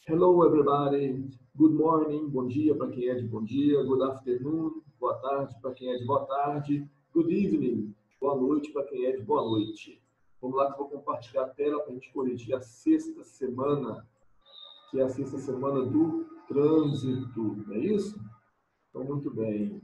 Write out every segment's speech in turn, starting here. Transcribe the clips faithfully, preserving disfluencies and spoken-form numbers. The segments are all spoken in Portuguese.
Hello, everybody. Good morning. Bom dia para quem é de bom dia. Good afternoon. Boa tarde para quem é de boa tarde. Good evening. Boa noite para quem é de boa noite. Vamos lá que eu vou compartilhar a tela para a gente corrigir a sexta semana, que é a sexta semana do trânsito. Não é isso? Então, muito bem.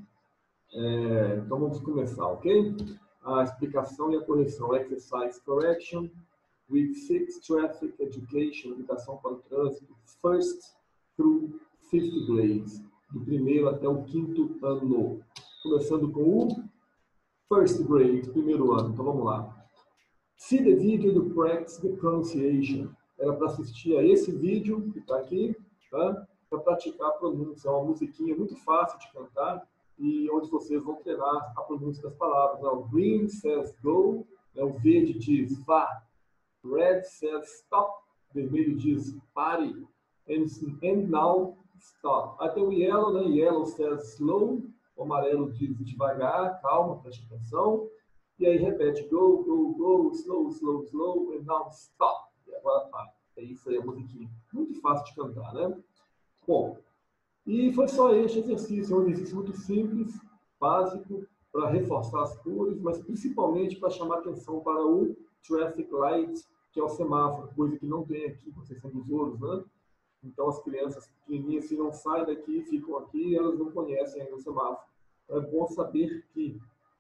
É, então, vamos começar, ok? A explicação e a correção. Exercise correction. Week six, Traffic Education, Educação para o Trânsito, First through Fifth Grades, do primeiro até o quinto ano. Começando com o First Grade, primeiro ano. Então vamos lá. See the video to practice the pronunciation. Era para assistir a esse vídeo que está aqui, tá? Para praticar a pronúncia. É uma musiquinha muito fácil de cantar e onde vocês vão treinar a pronúncia das palavras. O green says go, né? O verde diz vá. Red says stop, vermelho diz pare, and, and now stop. Aí tem o yellow, né? Yellow says slow, o amarelo diz devagar, calma, preste atenção. E aí repete go, go, go, slow, slow, slow, and now stop. E agora pare. É isso aí, a musiquinha. Muito fácil de cantar, né? Bom, e foi só este exercício, é um exercício muito simples, básico, para reforçar as cores, mas principalmente para chamar atenção para o traffic light, que é o semáforo, coisa que não tem aqui, vocês são dos outros, né? Então as crianças pequenininhas, se não saem daqui, ficam aqui, elas não conhecem ainda o semáforo. Então, é bom saber que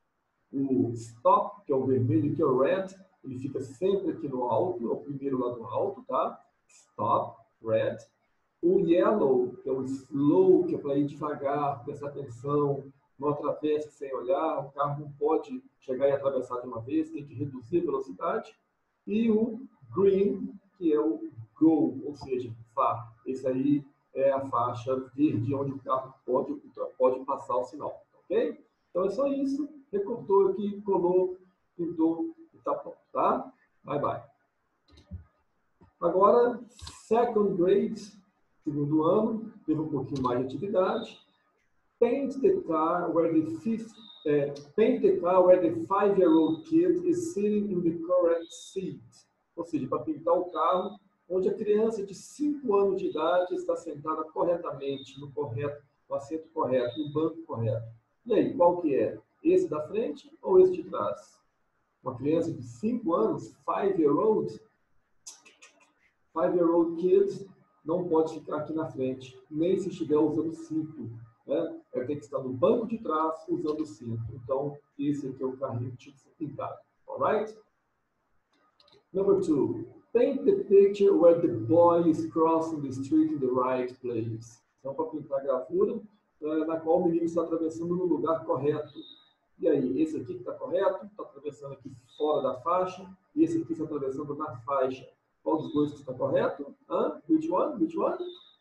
o stop, que é o vermelho, que é o red, ele fica sempre aqui no alto, é o primeiro lá do alto, tá? Stop, red. O yellow, que é o slow, que é para ir devagar, prestar atenção, não atravesse sem olhar, o carro não pode chegar e atravessar de uma vez, tem que reduzir a velocidade. E o green, que é o go, ou seja, vá. Esse aí é a faixa verde onde o carro pode, pode passar o sinal, ok? Então é só isso, recortou aqui, colou, pintou e tá pronto, tá? Bye, bye. Agora, second grade, segundo ano, teve um pouquinho mais de atividade. Paint the car where the fifth, uh, paint the car where the five-year-old kid is sitting in the correct seat. Ou seja, para pintar o carro onde a criança de cinco anos de idade está sentada corretamente, no correto, no assento correto, no banco correto. E aí, qual que é? Esse da frente ou esse de trás? Uma criança de cinco anos, five-year-old, five-year-old kid, não pode ficar aqui na frente, nem se estiver usando cinto. Né? Vai ter que estar no banco de trás usando o cinto. Então, esse aqui é o carrinho que tinha que ser pintado. Alright? Number two. Paint the picture where the boy is crossing the street in the right place. Então, para pintar a gravura, na qual o menino está atravessando no lugar correto. E aí, esse aqui que está correto, está atravessando aqui fora da faixa, e esse aqui está atravessando na faixa. Qual dos dois que está correto? Huh? Which one? Which one?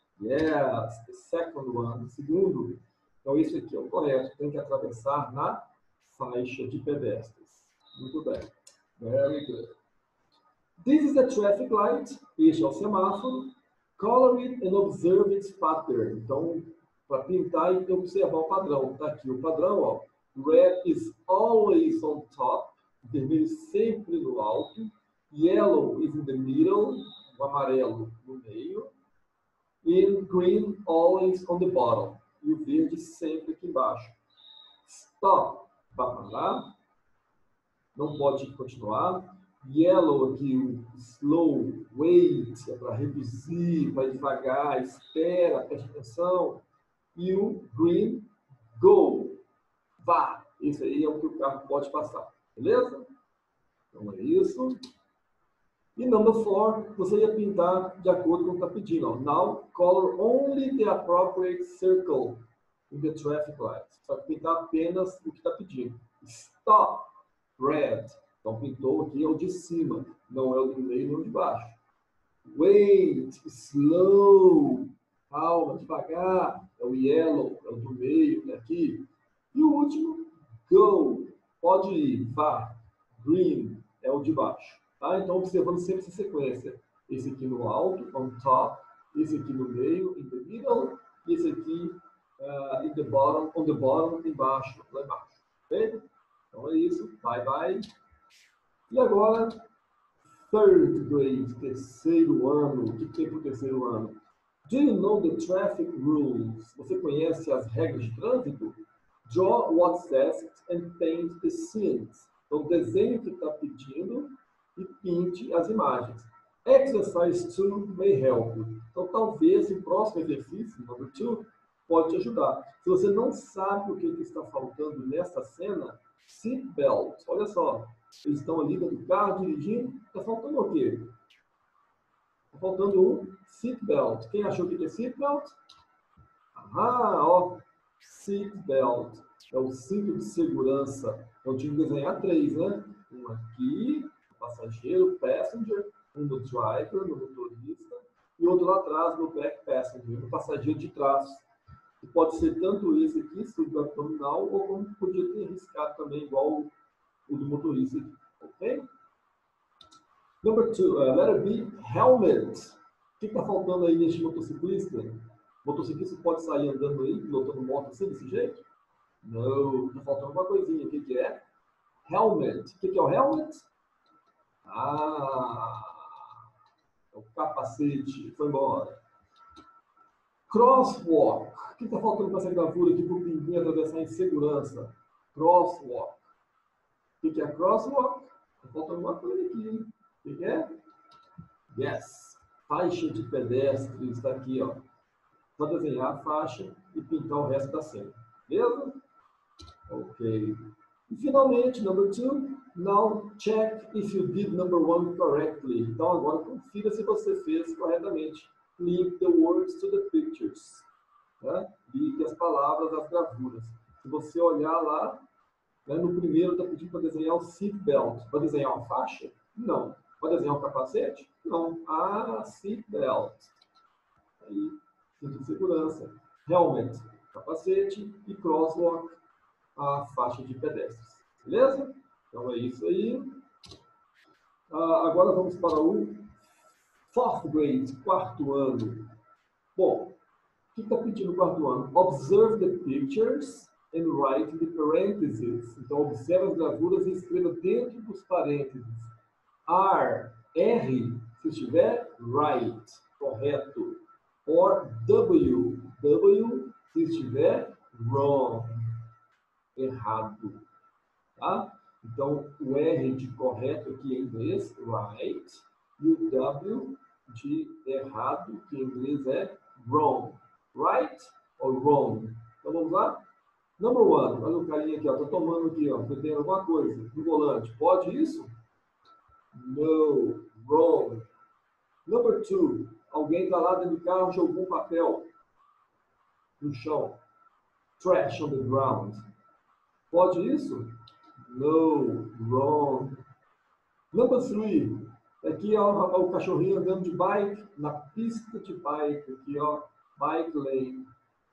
Yes, the second one. O segundo. Então, esse aqui é o correto. Tem que atravessar na faixa de pedestres. Muito bem. Very good. This is the traffic light. Este é o semáforo. Color it and observe its pattern. Então, para pintar e observar o padrão. Está aqui o padrão, ó. Red is always on top. Vermelho sempre no alto. Yellow is in the middle. O amarelo no meio. And green always on the bottom. E o verde sempre aqui embaixo. Stop. Vai parar. Não pode continuar. Yellow aqui, o slow, wait, é para reduzir, para devagar, espera, preste atenção. E o green, go, vá. Isso aí é o que o carro pode passar, beleza? Então é isso. E number four, você ia pintar de acordo com o que está pedindo. Ó. Now, color only the appropriate circle in the traffic light. Só que pintar apenas o que está pedindo. Stop, red. Então, pintou aqui é o de cima, não é o do meio nem o de baixo. Wait, slow, calma, devagar, é o yellow, é o do meio, é aqui. E o último, go, pode ir, vá. Green é o de baixo. Tá? Então, observando sempre essa sequência. Esse aqui no alto, on top, esse aqui no meio, in the middle, e esse aqui uh, in the bottom, on the bottom, embaixo, lá embaixo. Ok? Então é isso, bye bye. E agora, third grade, terceiro ano. O que tem para o terceiro ano? Do you know the traffic rules? Você conhece as regras de trânsito? Draw what's asked and paint the scenes. Então, desenhe o que está pedindo e pinte as imagens. Exercise two may help. Então, talvez o próximo exercício, número two, pode te ajudar. Se você não sabe o que, que está faltando nessa cena, seat belt. Olha só, eles estão ali dentro do carro, dirigindo. Está faltando o quê? Está faltando um seat belt. Quem achou que é seat belt? Ah, ó. Seat belt. É o cinto de segurança. Eu tinha que desenhar três, né? Um aqui, o passageiro, passenger, um no driver, no motorista, e outro lá atrás, no back passenger, no passageiro de trás. E pode ser tanto esse aqui, subabdominal, ou como podia ter riscado também, igual o, o do motorista aqui. Ok? Number two, uh, letter B, helmet. O que está faltando aí neste motociclista? O motociclista pode sair andando aí, pilotando moto assim, desse jeito? Não, está faltando uma coisinha. O que, que é? Helmet. O que, que é o helmet? Ah, é o capacete. Foi embora. Crosswalk. O que está faltando para essa gravura aqui para o pinguim atravessar em segurança? Crosswalk. O que, que é crosswalk? Está faltando uma coisa aqui. O que, que é? Yes. Faixa de pedestre. Está aqui, ó. Só desenhar a faixa e pintar o resto da cena. Beleza? Ok. E finalmente, number two. Now check if you did number one correctly. Então agora confira se você fez corretamente. Link the words to the pictures. Né? Ligue as palavras às gravuras. Se você olhar lá, né, no primeiro está pedindo para desenhar o seat belt. Vai desenhar uma faixa? Não. Vai desenhar um capacete? Não. Ah, seat belt. Aí, cinto de segurança. Helmet, capacete, e crosswalk, a faixa de pedestres. Beleza? Então é isso aí. Uh, agora vamos para o fourth grade, quarto ano. Bom, o que está pedindo o quarto ano? Observe the pictures and write in the parentheses. Então, observe as gravuras e escreva dentro dos parênteses. R, R, se estiver, right, correto. Or W, W, se estiver, wrong, errado. Tá? Então, o R de correto aqui em inglês, right, e o W de errado, que em inglês é wrong. Right or wrong? Então, vamos lá? Number one, olha o carinha aqui, ó, tô tomando aqui, ó, bebendo alguma coisa no volante. Pode isso? No, wrong. Number two, alguém está lá dentro do carro e jogou um papel no chão. Trash on the ground. Pode isso? No, wrong. Number three, aqui ó, o cachorrinho andando de bike na pista de bike, aqui ó, bike lane.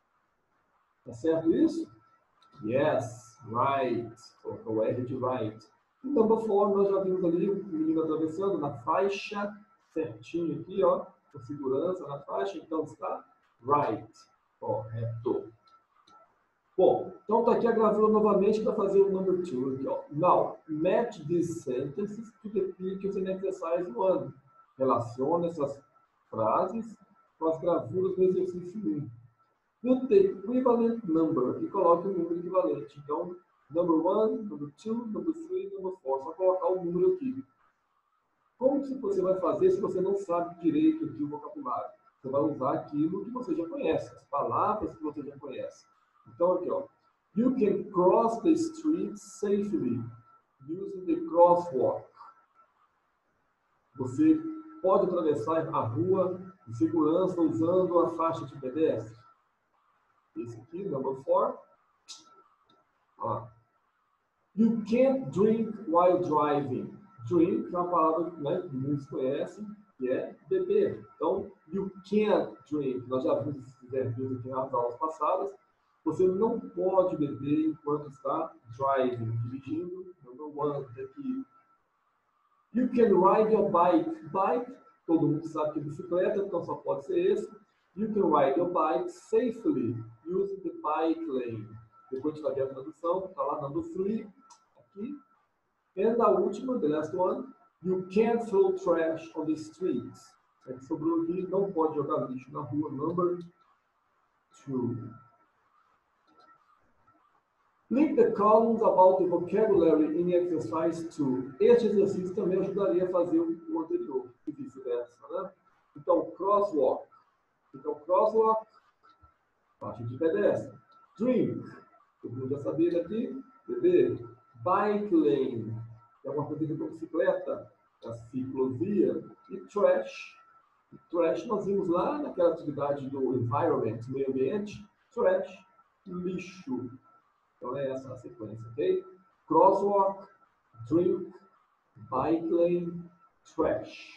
Tá certo isso? Yes, right. O R de right. E number four, nós já vimos ali o menino atravessando na faixa, certinho aqui, ó, com segurança na faixa, então está right, correto. Bom, então tá aqui a gravura novamente para fazer o number two aqui, ó. Now, match these sentences to the pictures in exercise one. Relaciona essas frases com as gravuras do exercício um. Put the equivalent number e coloque o número equivalente. Então, number one, number two, number three, number four. Só colocar o número aqui. Como que você vai fazer se você não sabe direito aqui o vocabulário? Você vai usar aquilo que você já conhece, as palavras que você já conhece. Então, aqui, ó. You can cross the street safely using the crosswalk. Você pode atravessar a rua de segurança usando a faixa de pedestre. Esse aqui, number four. Ó. You can't drink while driving. Drink é uma palavra, né, que muitos conhecem, que é beber. Então, you can't drink. Nós já vimos esses verbos aqui nas aulas passadas. Você não pode beber enquanto está driving, dirigindo. Number one, aqui. You can ride your bike. Bike, todo mundo sabe que é bicicleta, então só pode ser esse. You can ride your bike safely using the bike lane. Depois de fazer a tradução, está lá number three, aqui. E a última, the last one, you can't throw trash on the streets. É que sobrou aqui, não pode jogar lixo na rua, number two. Link the columns about the vocabulary in exercise two. Este exercício também ajudaria a fazer o anterior, e vice-versa, né? Então, crosswalk. Então, crosswalk, parte de pedestre. Drink, todo mundo já sabia aqui, beber. Bike lane, é uma corrida com bicicleta, a ciclovia. E trash. Trash nós vimos lá naquela atividade do environment, meio ambiente. Trash, lixo. Então é essa a sequência, ok? Crosswalk, drink, bike lane, trash.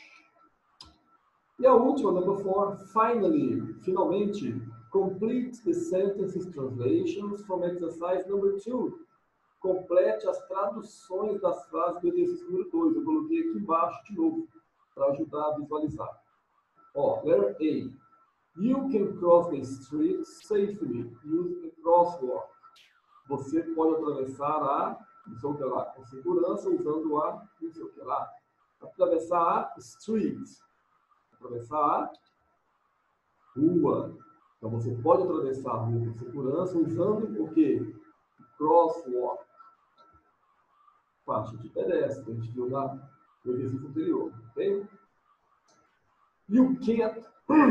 E a última, number four, finally, finalmente, complete the sentences translations from exercise number two. Complete as traduções das frases do exercício número dois. Eu coloquei aqui embaixo de novo, para ajudar a visualizar. Ó, letter A. You can cross the street safely using the crosswalk. Você pode atravessar a, não sei o que lá, com segurança, usando a, não sei o que lá. Atravessar a street. Atravessar a rua. Então, você pode atravessar a rua com segurança, usando o quê? Crosswalk. Faixa de pedestre, a gente viu lá no exercício anterior, ok? You can't,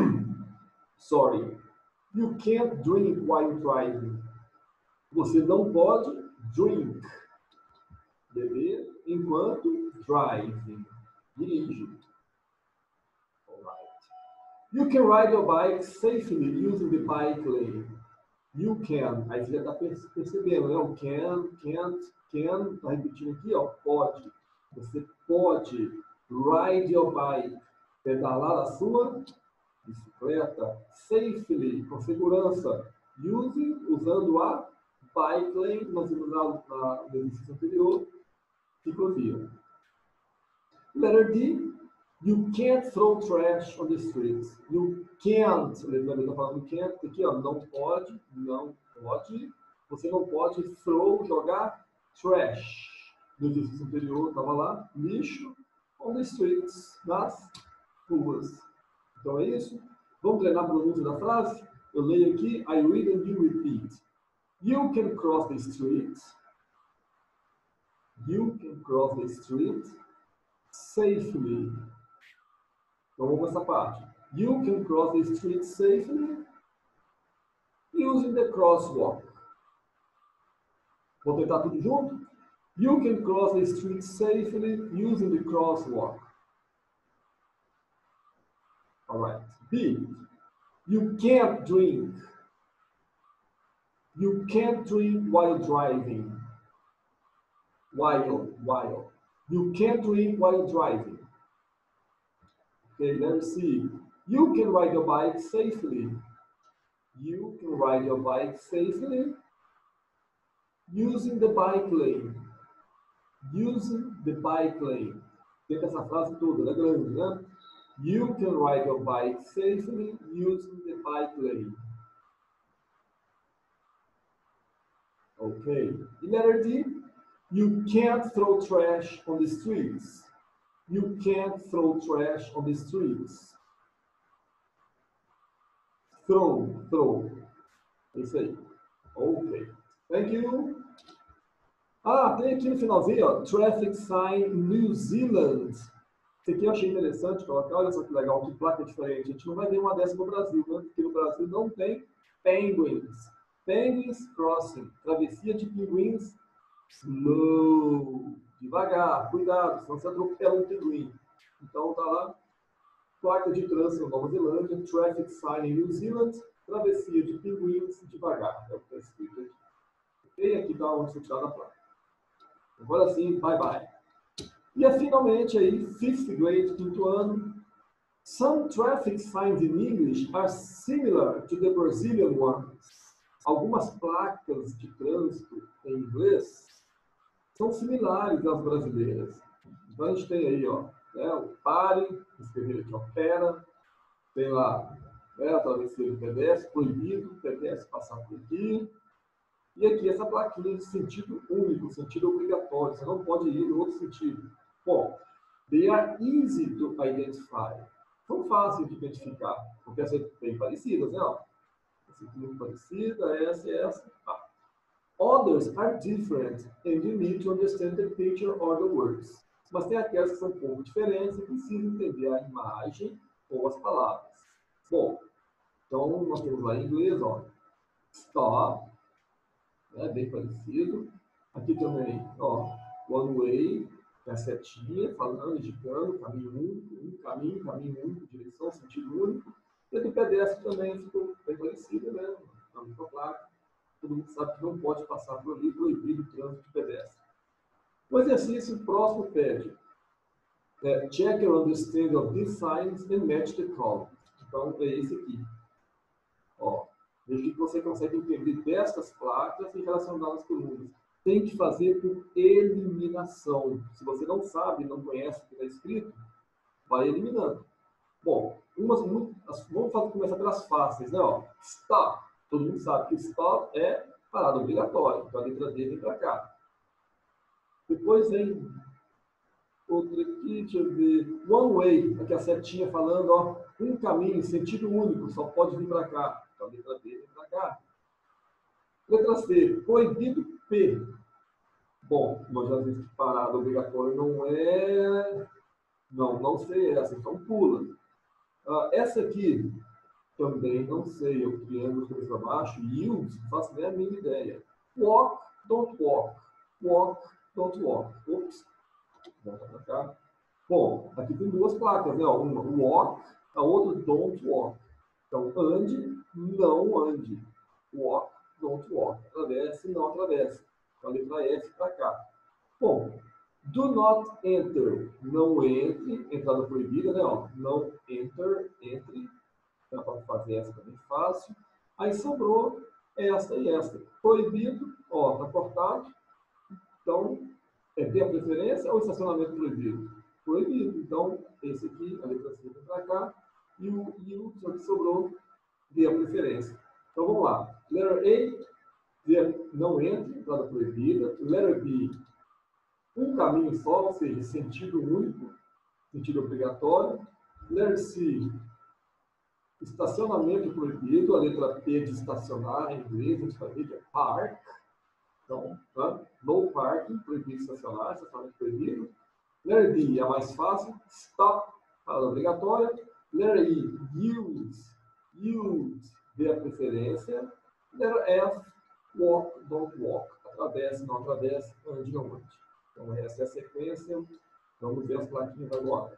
sorry, you can't drink while driving. Você não pode drink, beber, enquanto driving, dirige. Alright. You can ride your bike safely using the bike lane. You can, aí você já está percebendo, né? O can, can't, can, está repetindo aqui, ó, pode. Você pode ride your bike, pedalar a sua bicicleta safely, com segurança, using, usando a bike lane, nós vimos na, na, no exercício anterior, ciclovia. Letter D, you can't throw trash on the streets. You can't, lembrando, está falando can't, aqui ó, não pode, não pode, você não pode throw, jogar trash. No exercício anterior, estava lá, lixo on the streets, nas ruas. Então é isso. Vamos treinar a pronúncia da frase? Eu leio aqui, I read and you repeat. You can cross the street. You can cross the street safely. Então vamos essa parte. You can cross the street safely using the crosswalk. Vou tentar tudo junto? You can cross the street safely using the crosswalk. All right. B. You can't drink. You can't drink while driving. While, while. You can't drink while driving. Okay, let's see. You can ride your bike safely. You can ride your bike safely using the bike lane. Using the bike lane. Tem essa frase toda, ela é grande, né? You can ride your bike safely using the bike lane. Okay. Letter D. You can't throw trash on the streets. You can't throw trash on the streets. Throw, throw. É isso aí. Ok. Thank you. Ah, tem aqui no finalzinho, ó, Traffic Sign New Zealand. Isso aqui eu achei interessante colocar. Olha só que legal, que placa diferente. A gente não vai ver uma dessa no Brasil, né? Porque no Brasil não tem penguins. Penguins Crossing. Travessia de pinguins. Slow. Devagar, cuidado, senão você atropela um pinguim. Então tá lá. Placa de trânsito na Nova Zelândia. Traffic Sign em New Zealand. Travessia de pinguins devagar. É o que está escrito aqui. E aqui está onde você tirar da placa. Agora sim, bye bye. E é finalmente aí, fifth grade, quinto ano. Some traffic signs in English are similar to the Brazilian ones. Algumas placas de trânsito em inglês são similares às brasileiras. Então a gente tem aí, ó, né, o pare, escrever aqui, ó, pera. Tem lá, né, a travessia de pedestre, proibido, pedestre passar por aqui. E aqui essa plaquinha de sentido único, sentido obrigatório. Você não pode ir no outro sentido. Bom, they are easy to identify. são fáceis de identificar, porque essas são bem parecidas, né? Ó. Essa aqui é muito parecida, essa e essa. Ah. Others are different and you need to understand the picture or the words. Mas tem aquelas que são um pouco diferentes e precisa entender a imagem ou as palavras. Bom, então nós temos lá em inglês, ó, stop, né, bem parecido. Aqui também, ó, one way, é a setinha, falando, indicando, caminho único, um caminho, caminho único, direção, sentido único. E a do pedestre também ficou bem parecida, né? Na mesma placa. Todo mundo sabe que não pode passar por ali, proibido o trânsito de pedestre. O exercício próximo pede é, check your understanding of these signs and match the column. Então, é esse aqui. Ó, veja que você consegue entender destas placas e relacionar as colunas. Tem que fazer por eliminação. Se você não sabe, não conhece o que está escrito, vai eliminando. Bom, umas, muito, vamos fazer, começar pelas fáceis, né? Ó, stop. Todo mundo sabe que stop é parada obrigatória. Então a letra D vem para cá. Depois vem outra aqui, deixa eu ver. One way, aqui a setinha falando, ó, um caminho, sentido único, só pode vir para cá. Então a letra D vem para cá. Letra C, proibido P. Bom, nós já vimos que parada obrigatória não é. Não, não sei essa, então pula. Uh, essa aqui, também não sei, eu triângulo de cabeça para baixo, yield, não faço nem a mínima ideia. Walk, don't walk. Walk, don't walk. Ops, volta para cá. Bom, aqui tem duas placas, né? Uma walk, a outra don't walk. Então, ande, não ande. Walk, don't walk. Atravesse, não atravesse. Então, a letra F para cá. Bom, do not enter, não entre, entrada proibida, né? Ó, não enter, entre. Dá para fazer essa também fácil. Aí sobrou essa e essa. Proibido, ó, tá cortado. Então, é ter a preferência ou estacionamento proibido? Proibido. Então, esse aqui, a letra C vem para cá. E o, e o que sobrou, dê a preferência. Então, vamos lá. Letter A, dizer, não entre, entrada proibida. Letter B, um caminho só, ou seja, sentido único, sentido obrigatório. Letter C, estacionamento proibido, a letra P de estacionar em inglês, a gente vai ver que é park. Então, tá? No parking, proibido estacionar, estacionamento proibido. Letter D é a mais fácil, stop, parada obrigatória. Letter E, use, use, dê a preferência. Letter F, walk, don't walk, atravesse, não atravesse, ande, não ande. Então, essa é a sequência. Vamos ver as plaquinhas agora.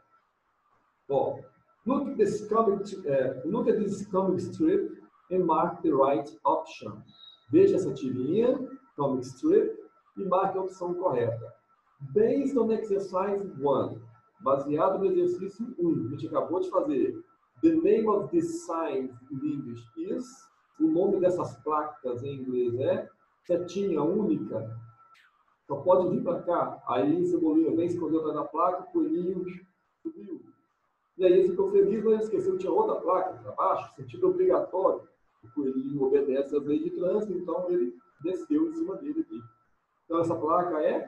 Bom, look at this comic, uh, look at this comic strip and mark the right option. Veja essa tirinha, comic strip, e marque a opção correta. Based on exercise one, baseado no exercício um, que a gente acabou de fazer. The name of this sign in English is, o nome dessas placas em inglês é setinha única. Só pode vir para cá. Aí, Cebolinha vem, escondeu atrás da placa, o coelhinho subiu. E aí ele ficou feliz, mas ele esqueceu que tinha outra placa para baixo, sentido obrigatório. O coelhinho obedece às leis de trânsito, então ele desceu em cima dele aqui. Então essa placa é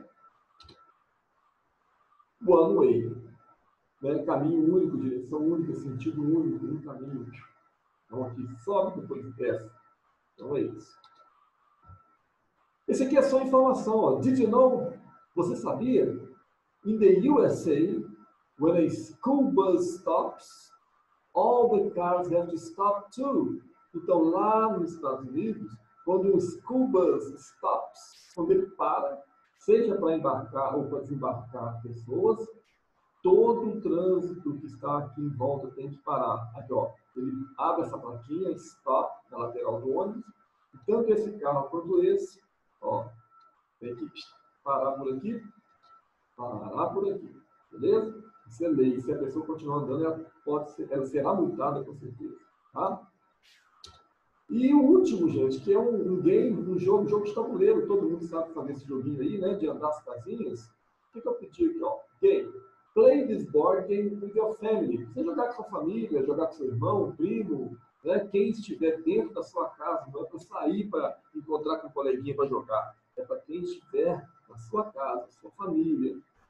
one way. Né? Caminho único, direção única, sentido único, um caminho. Então aqui sobe, depois desce. Então é isso. Esse aqui é só informação. Ó. Did you know? Você sabia? In the U S A, when a school bus stops, all the cars have to stop too. Então, lá nos Estados Unidos, quando um school bus stops, quando ele para, seja para embarcar ou para desembarcar pessoas, todo o trânsito que está aqui em volta tem que parar. Aqui, ó, ele abre essa plaquinha, stop, na lateral do ônibus, e tanto esse carro quanto esse, ó, tem que parar por aqui, parar por aqui, beleza? Isso é lei. Se a pessoa continuar andando, ela, pode ser, ela será multada, com certeza. Tá? E o último, gente, que é um, um game, um jogo, um jogo de tabuleiro. Todo mundo sabe fazer esse joguinho aí, né? De andar as casinhas. O que, que eu pedi aqui, ó? Game. Play this board game with your family. Você jogar com sua família, jogar com seu irmão, primo, né? Quem estiver dentro da sua casa. Não é para sair para encontrar com um coleguinha para jogar. É para quem estiver na sua casa, sua família.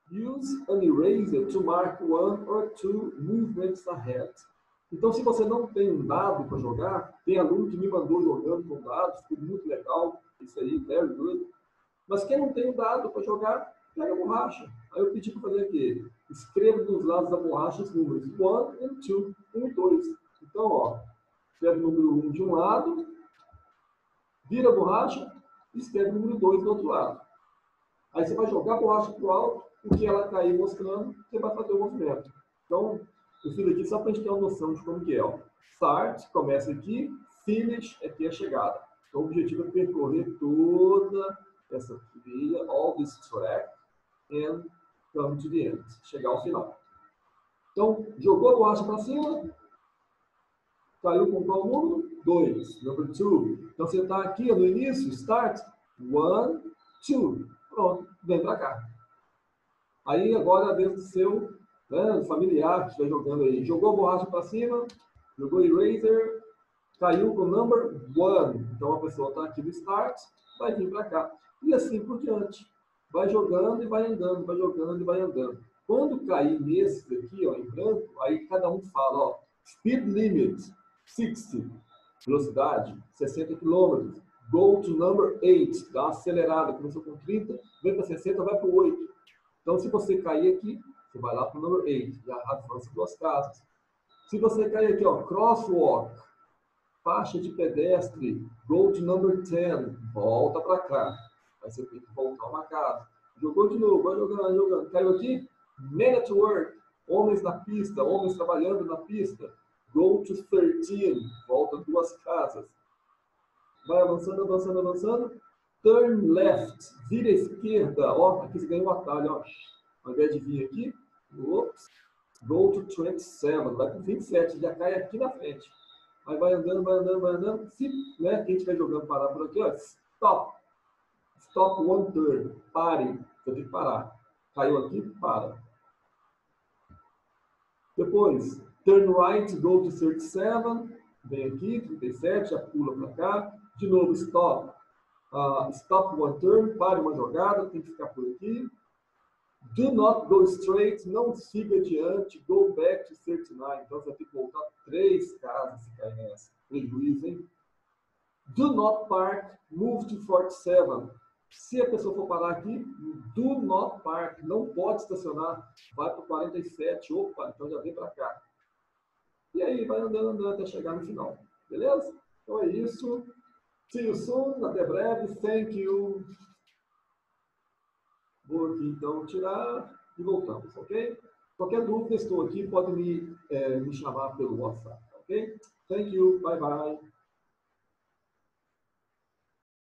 Use an eraser to mark one or two movements ahead. Então, se você não tem um dado para jogar, tem aluno que me mandou jogando com dados, ficou muito legal, isso aí, very good. Mas quem não tem um dado para jogar, pega a borracha. Aí eu pedi para fazer aqui, escreva nos lados da borracha os números one and two, um e dois. Então, ó, escreve o número um de um lado, vira a borracha e escreve o número dois do outro lado. Aí você vai jogar a borracha para o alto, o que ela cair mostrando, você vai fazer o movimento. Então, eu fiz aqui só para a gente ter uma noção de como que é. Ó. Start, começa aqui, finish, aqui é a chegada. Então, o objetivo é percorrer toda essa trilha, all this track, and come to the end, chegar ao final. Então, jogou a borracha para cima, caiu com qual número? dois. Number two. Então, você está aqui ó, no início, start, one, two. Pronto, vem para cá. Aí, agora, dentro do seu né, familiar que estiver jogando aí, jogou a borracha para cima, jogou eraser, caiu com number one. Então, a pessoa está aqui no start, vai vir para cá. E assim por diante. Vai jogando e vai andando, vai jogando e vai andando. Quando cair nesse aqui, ó, em branco, aí cada um fala, ó, speed limit, sessenta. Velocidade, sessenta quilômetros. Go to number eight, dá uma acelerada, começou com trinta, vem para sessenta, vai para o oito. Então, se você cair aqui, você vai lá para o number oito, já avança duas casas. Se você cair aqui, ó, crosswalk, faixa de pedestre, go to number ten, volta para cá. Aí você tem que voltar uma casa. Jogou de novo, vai jogando, jogando. Caiu aqui, men at work, homens na pista, homens trabalhando na pista. Go to thirteen, volta duas casas. Vai avançando, avançando, avançando. Turn left, vira à esquerda. Ó, aqui você ganha um atalho, ó. Ao invés de vir aqui, ops, go to twenty-seven, vai para vinte e sete, já cai aqui na frente. Aí vai andando, vai andando, vai andando. Se né, quem estiver jogando parar por aqui, ó, stop. Stop one turn. Pare. Você tem que parar. Caiu aqui, para. Depois, turn right, go to thirty-seven. Vem aqui, trinta e sete, já pula para cá. De novo, stop. Uh, stop one turn. Pare uma jogada, tem que ficar por aqui. Do not go straight. Não siga adiante. Go back to thirty-nine. Então, você vai ter que voltar três casas se cair nessa. Prejuízo, hein? Do not park. Move to forty-seven. Se a pessoa for parar aqui, do not park, não pode estacionar, vai para o quarenta e sete, opa, então já vem para cá. E aí vai andando, andando até chegar no final, beleza? Então é isso. See you soon, até breve, thank you. Vou aqui então tirar e voltamos, ok? Qualquer dúvida, estou aqui, pode me, é, me chamar pelo WhatsApp, ok? Thank you, bye bye.